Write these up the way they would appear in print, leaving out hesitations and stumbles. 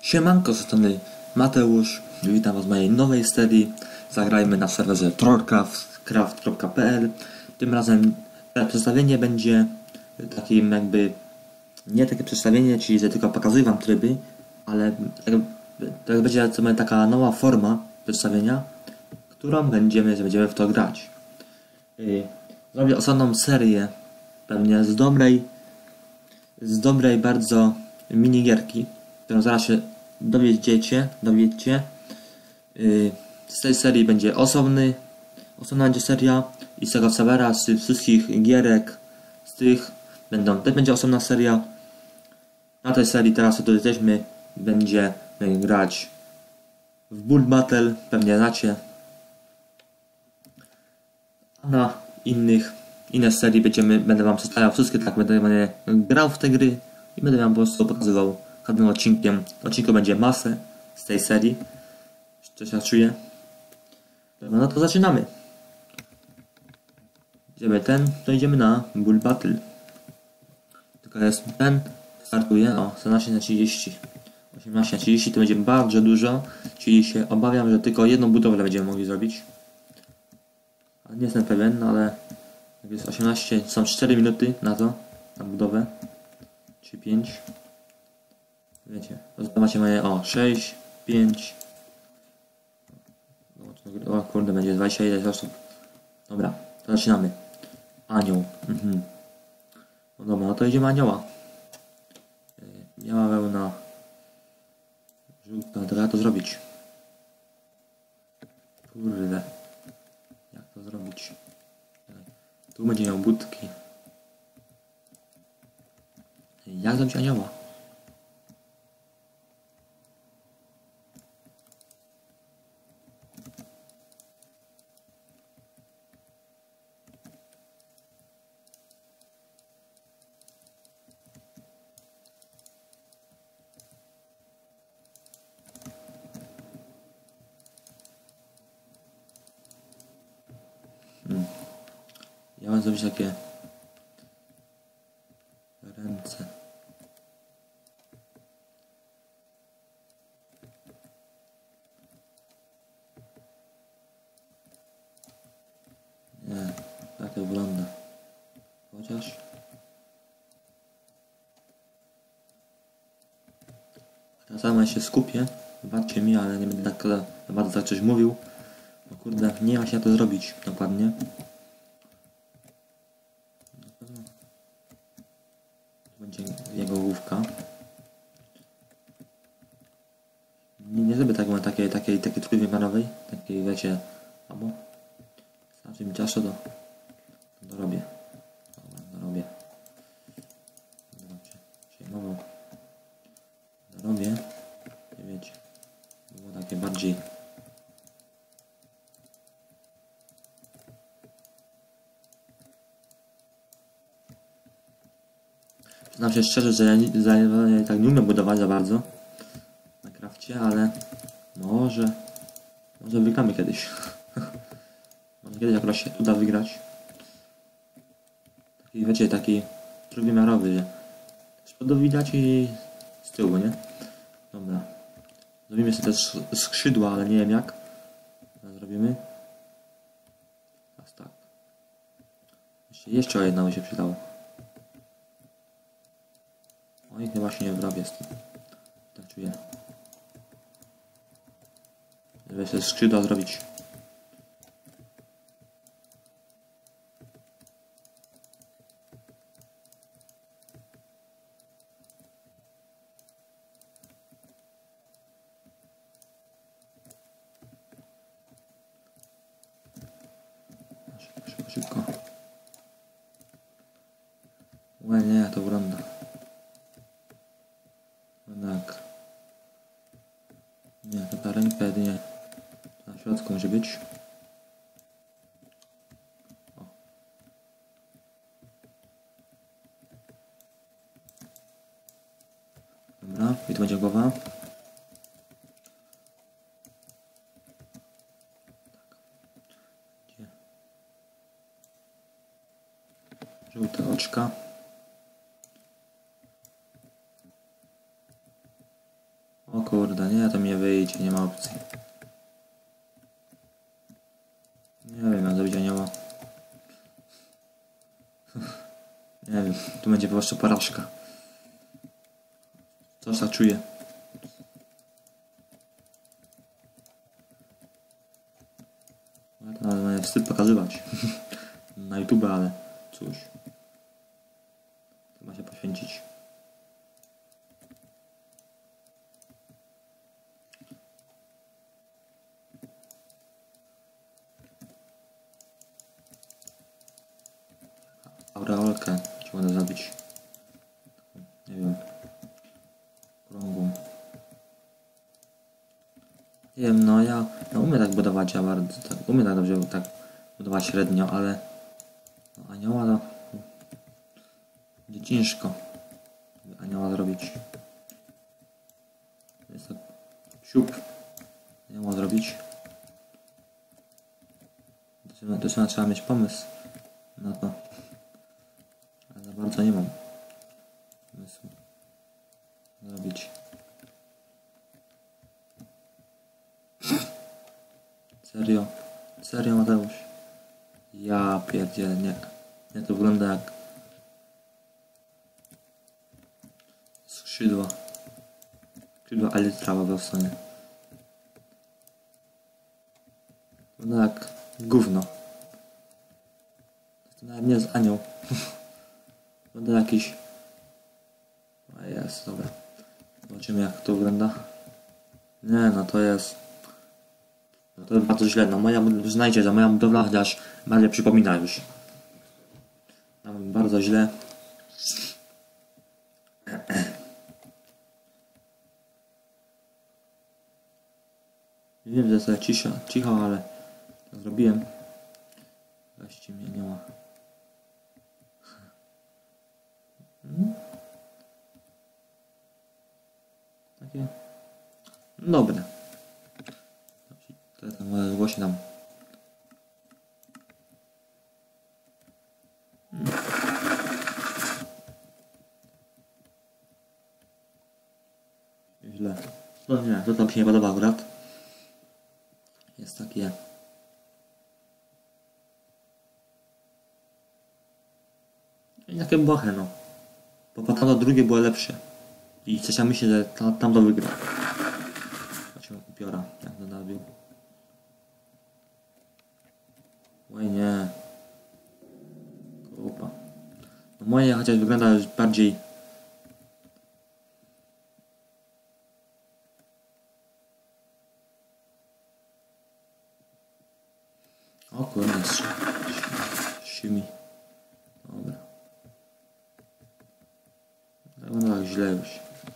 Siemanko, z strony Mateusz, witam was w mojej nowej serii. Zagrajmy na serwerze trollcraft.pl. Tym razem przedstawienie będzie takim jakby, nie takie przedstawienie, czyli że tylko pokazuję wam tryby, ale to będzie taka nowa forma przedstawienia, którą będziemy w to grać. Zrobię osobną serię, pewnie z dobrej bardzo minigierki, którą zaraz się dowiecie. Z tej serii będzie osobna będzie seria i z tego serwera, z wszystkich gierek, z tych też będzie osobna seria. Na tej serii teraz tu jesteśmy, będziemy grać w Bull Battle, pewnie znacie. A na inne serii będę wam przedstawiał wszystkie, tak będę grał w te gry i będę wam po prostu pokazywał każdym odcinkiem. Odcinku będzie masę z tej serii. Coś ja czuję. Dobra, no to zaczynamy. To idziemy na Bull Battle. Tylko jest startuje, 18:30. 18:30 to będzie bardzo dużo, czyli się obawiam, że tylko jedną budowlę będziemy mogli zrobić. Ale nie jestem pewien, no ale jak jest 18, są 4 minuty na to, na budowę. Czy 5. Wiecie, to macie moje 6, 5. O kurde, będzie 21 osób. Dobra, to zaczynamy. Anioł. No dobra, no to idziemy anioła. Biała wełna. Żółta, to jak to zrobić? Kurde. Jak to zrobić? Tu będzie miał budki. Jak zrobić anioła? Ja mam zrobić takie ręce. Nie, tak to wygląda. Chociaż ja sama się skupię. Wybaczcie mi, ale nie będę tak bardzo coś mówił. No kurde, nie ma się to zrobić dokładnie. Będzie jego główka. Nie zrobię takiej trójwymiarowej, takiej wiecie, albo znaczy mi czasu dorobię. Dorobię. Przejmował. Dorobię. Nie wiecie. Było takie bardziej. Przyznam się szczerze, że ja tak nie umiem budować za bardzo na crafcie, ale może wygramy kiedyś. Może kiedyś akurat się uda wygrać. Taki, wiecie, taki trójwymiarowy. Z przodu widać i z tyłu, nie? Dobra. Zrobimy sobie też skrzydła, ale nie wiem jak. Zrobimy. Teraz tak. Jeszcze jedna by się przydało. Oj, chyba się nie wrobię z tym. Tak czuję. Żeby sobie skrzydła zrobić. Szybko. Ue, nie, to wygląda. Tak. Nie, to ta ręka jedynie na środku może być. O. Dobra, i tu będzie głowa. Tak. Żółte oczka. O kurde, nie, to mi nie wyjdzie, nie ma opcji. Nie wiem, jak zrobić anioła. Nie wiem, tu będzie po prostu porażka. Coś tak czuję. To nawet mnie wstyd pokazywać. Na YouTube, ale cóż. Trzeba się poświęcić. Aureolkę trzeba zrobić. Nie wiem. Krągłą. Nie wiem, no ja umiem tak budować, ja bardzo tak, umiem tak dobrze tak budować średnio, ale no, anioła to będzie ciężko anioła zrobić. Jest tak siup anioła zrobić. To trzeba mieć pomysł na to, ale za bardzo nie mam pomysłu zrobić. Serio? Serio, Mateusz? Ja pierdzielę, nie. Nie, to wygląda jak skrzydła. Skrzydła Elytra po prostu, nie? Wygląda jak gówno. To nawet nie jest anioł. Wygląda jakiś... A jest, dobra. Zobaczymy, jak to wygląda. Nie, no to jest... No to jest bardzo źle. No moja, znajdzie, za moja budowla chociaż bardziej przypomina już. Nawet bardzo źle. Wiem, że jest cicho, ale to zrobiłem. Weźcie mnie, nie ma. Takie. Dobre. To może zgłosi nam. Źle. No nie, to tam się nie podoba akurat. Jest takie... I takie błahe, no. Bo potem to drugie było lepsze. I coś ja myślę, że tam to wygra. Zobaczymy upiora, jak to nabił. Oj nie. Kupa. No moje chociaż wygląda już bardziej... O kurde, mi. Dobra. Wygląda tak źle już.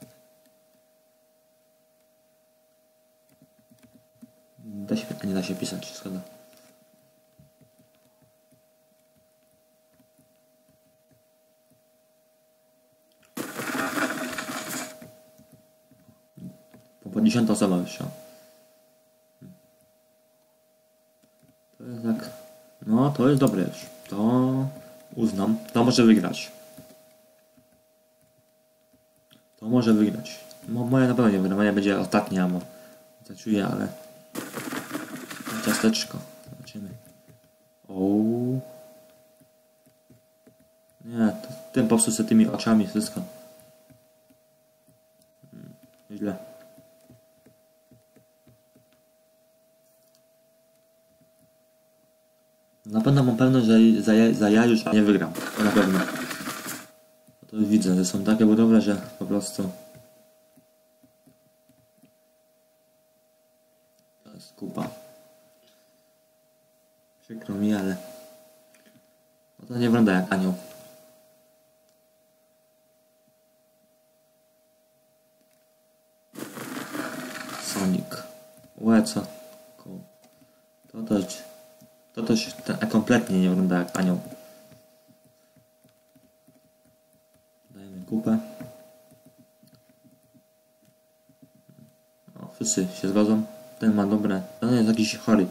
Da się, a nie da się pisać, szkoda. Po 10 osoba już. To jest tak... No, to jest dobre już. To uznam. To może wygrać. To może wygrać. Moja na pewno nie wygra. Moja będzie ostatnia, bo to czuję, ale... Ciasteczko. Zobaczymy. Ooo. Nie, ten popsuł sobie tymi oczami wszystko. Źle. Na pewno mam pewność, że za ja już nie wygram. To na pewno. To już widzę, że są takie budowle, że po prostu... To jest kupa. Przykro mi, ale... No to nie wygląda jak anioł. Sonic. Łe, co? To też kompletnie nie wygląda jak anioł. Dajemy kupę. O, wszyscy się zgodzą. Ten ma dobre. Ten jest jakiś chory.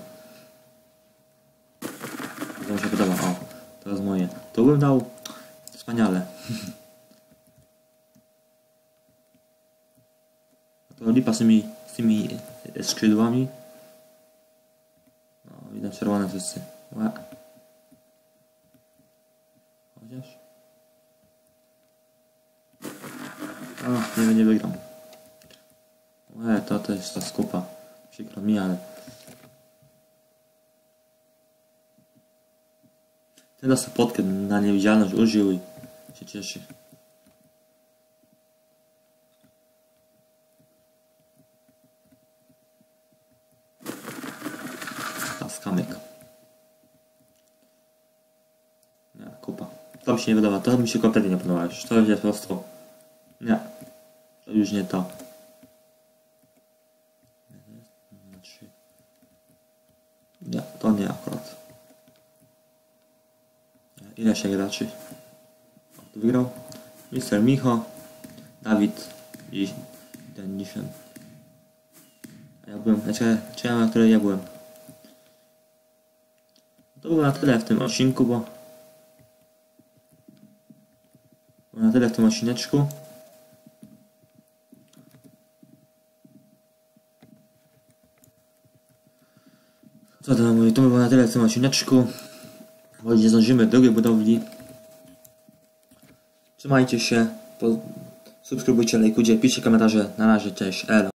To mi się podoba. O, to jest moje. To bym dał wspaniale. To To lipa z tymi skrzydłami. No, widać czerwone wszyscy. Łe. Chociaż? O, nie wygram. Łe, to jest ta skupa. Przykro mi, ale... Teraz sobie potkę na niewidzialność użył i się cieszy. Kamyk. Nie, kupa. To mi się nie podoba, to mi się kompletnie nie podoba już. To już jest po prostu... Nie. To już nie to. Nie, to nie akurat. Ile się graczy? Kto wygrał? Mr. Micho, Dawid i ten dzisiaj. Ja byłem, na której ja byłem. To było na tyle w tym odcinku, bo... Na tyle w tym odcineczku. Co to mówię? To było na tyle w tym odcineczku. Bo nie zdążymy drugiej budowli. Trzymajcie się. Subskrybujcie, lajkujcie, piszcie komentarze. Na razie, cześć, elo.